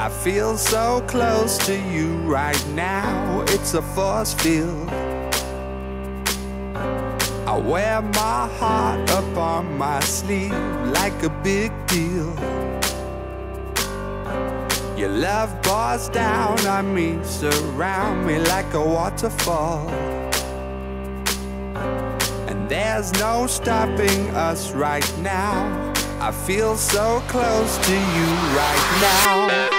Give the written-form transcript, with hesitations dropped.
I feel so close to you right now. It's a force field. I wear my heart up on my sleeve like a big deal. Your love pours down on me, surround me like a waterfall. And there's no stopping us right now. I feel so close to you right now.